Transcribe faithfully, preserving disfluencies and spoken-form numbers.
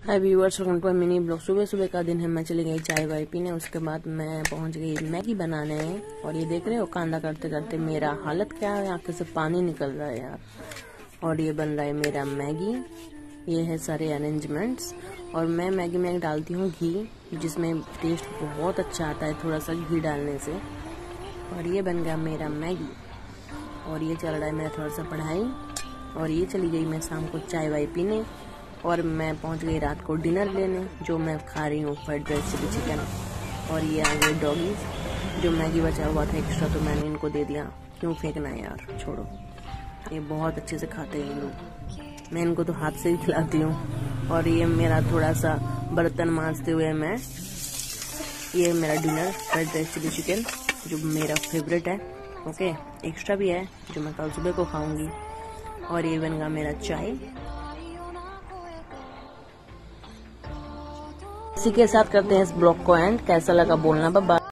Hi viewers, welcome to mini blog. सुबह सुबह का दिन है, मैं चली गई चाय वाय पीने। उसके बाद मैं पहुंच गई मैगी बनाने। और ये देख रहे हो, कांदा करते करते मेरा हालत क्या है, आंखें से पानी निकल रहा है यार। और ये बन रहा है मेरा मैगी। ये है सारे अरेंजमेंट्स। और मैं मैगी में डालती हूँ घी, जिसमें टेस्ट बहुत अच्छा आता है थोड़ा सा घी डालने से। और ये बन गया मेरा मैगी। और ये चल रहा है मेरा थोड़ा सा पढ़ाई। और ये चली गई मैं शाम को चाय वाय पीने। और मैं पहुंच गई रात को डिनर लेने, जो मैं खा रही हूँ फ्राइड राइस चिली चिकन। और ये आ गए डॉगीज। जो मैगी बचा हुआ था एक्स्ट्रा, तो मैंने इनको दे दिया। क्यों फेंकना है यार, छोड़ो। ये बहुत अच्छे से खाते हैं ये लोग। मैं इनको तो हाथ से ही खिलाती हूँ। और ये मेरा थोड़ा सा बर्तन मांजते हुए मैं, ये मेरा dinner fried rice chilli chicken, जो मेरा फेवरेट है। ओके, एक्स्ट्रा भी है जो मैं कल सुबह को खाऊंगी। और ये बन गया मेरा चाय। इसी के साथ करते हैं इस ब्लॉग को एंड। कैसा लगा बोलना, बाय।